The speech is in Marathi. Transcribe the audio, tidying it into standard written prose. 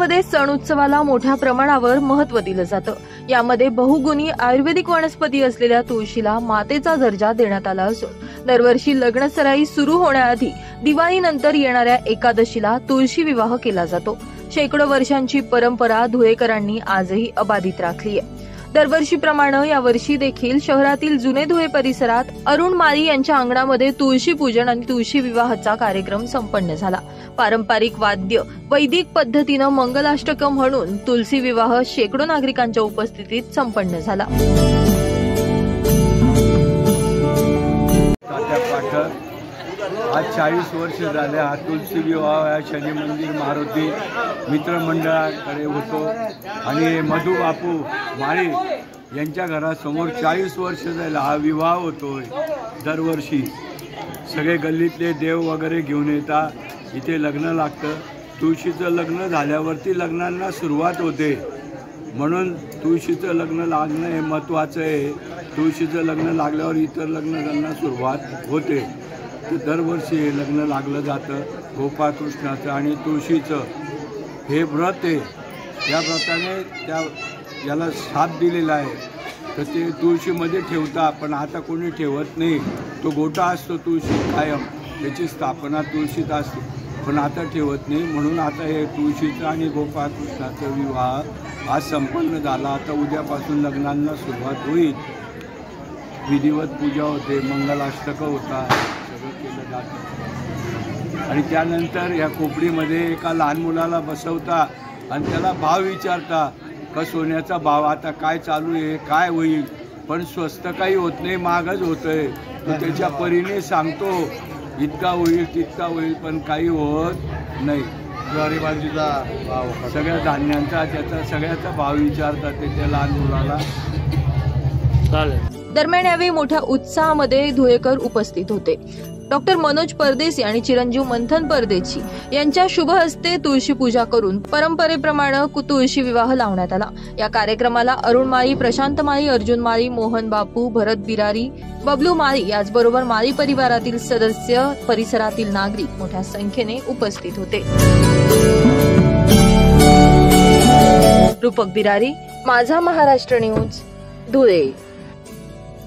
धुळेमध्ये सण उत्सवाला मोठ्या प्रमाणावर महत्त्व दिलं जातं। यामध्ये बहुगुणी आयुर्वेदिक वनस्पती असलेल्या तुळशीला मातेचा दर्जा देण्यात आला असून दरवर्षी लग्नसराई सुरू होण्याआधी दिवाळीनंतर येणाऱ्या एकादशीला तुळशी विवाह केला जातो। शेकडो वर्षांची परंपरा धुळेकरांनी आजही अबाधित राखली आहे। दरवर्षीप्रमाणे यावर्षी देखील शहरातील जुने धुळे परिसरात अरुण माळी यांच्या अंगणामध्ये तुळशी पूजन आणि तुळशी विवाहाचा कार्यक्रम संपन्न झाला। पारंपरिक वाद्य वैदिक पद्धतीने मंगलाष्टकम म्हणून तुळशी विवाह शेकडो नागरिकांच्या उपस्थितीत संपन्न झाला। आज 40 वर्ष झाले हा तुळशी विवाह या शनी मंदिर मारुती मित्रमंडळाकडे होतो आणि मधु बापू माळी यांच्या घरासमोर 40 वर्ष झाले हा विवाह होतोय। दरवर्षी सगळे गल्लीतले देव वगैरे घेऊन येतात, इथे लग्न लागतं। तुळशीचं लग्न झाल्यावरती लग्नांना सुरुवात होते, म्हणून तुळशीचं लग्न लागणं हे महत्त्वाचं आहे। तुळशीचं लग्न लागल्यावर इतर लग्नांना सुरुवात होते। तर दरवर्षी हे लग्न लागलं जातं गोपाळकृष्णाचं आणि तुळशीचं हे व्रत आहे। या व्रताने याला साथ दिलेला आहे, तर ते तुळशीमध्ये ठेवता, पण आता कोणी ठेवत नाही। तो गोटा असतो तुळशी कायम, त्याची स्थापना तुळशीत असते, पण आता ठेवत नाही। म्हणून आता हे तुळशीचं आणि गोपाळकृष्णाचा विवाह आज संपन्न झाला। आता उद्यापासून लग्नांना सुरुवात होईल, विधिवत पूजा होते, मंगलाष्टक होता, सगळं केलं जातं। आणि त्यानंतर या कोपडीमध्ये एका लहान मुलाला बसवता आणि त्याला भाव विचारता का सोन्याचा भाव आता काय चालू आहे, काय होईल, पण स्वस्त काही होत नाही, महागच होतंय। तो त्याच्या परीने सांगतो इतका होईल तितका होईल, पण काही होत नाही। ज्वारीबाजरीचा भाव, सगळ्या धान्यांचा त्याचा सगळ्याचा भाव विचारतात ते त्या लहान मुलाला। दरम्यान यावेळी मोठ्या उत्साहामध्ये धुळेकर उपस्थित होते। डॉक्टर मनोज परदेशी आणि चिरंजीव मंथन परदेशी यांच्या शुभ हस्ते तुळशी पूजा करून परंपरेप्रमाणे तुळशी विवाह लावण्यात आला। या कार्यक्रमाला अरुण माळी, प्रशांत माळी, अर्जुन माळी, मोहन बापू, भरत बिरारी, बबलू माळी याचबरोबर माळी परिवारातील सदस्य, परिसरातील नागरिक मोठ्या संख्येने उपस्थित होते। रूपक बिरारी, माझा महाराष्ट्र न्यूज, धुळे।